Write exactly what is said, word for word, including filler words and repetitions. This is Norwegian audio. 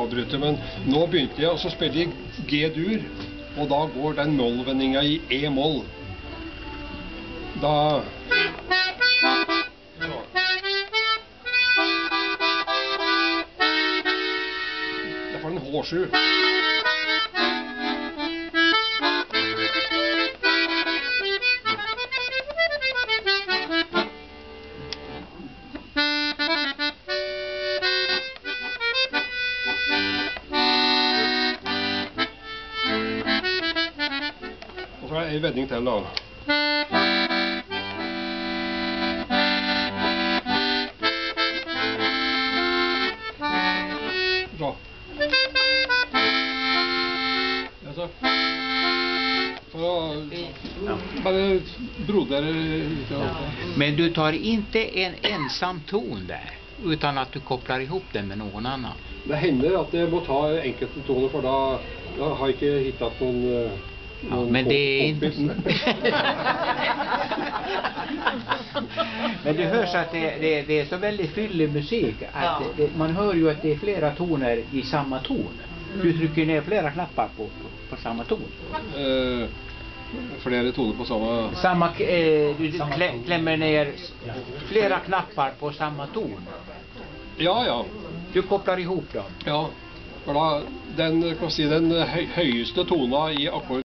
avbryte, men nå begynte jeg å spille i G-dur, og da går den mollvendinga i E-moll. Da... Det får en H sju. Og så er det en vending til da. Så. Ja, så. Så bare brodere lite. Ja. Men du tar inte en ensam ton där, utan att du kopplar ihop den med någon annan. Det hender at jeg må ta enkelte toner, for da, da har jeg ikke hittat noen, noen ja, men det är inte... Men det hörs att det, det, det är så väldigt fyllig musik att ja. det, man hör ju att det är flera toner i samma ton. Du trycker ner flera knappar på, på, på samma ton. Uh, flera toner på samma... Samma, eh, du klä, klämmer ner flera knappar på samma ton. Ja, ja. Du kopplar ihop dem. Ja, for da, den, kan si, den høy, høyeste tona i akkord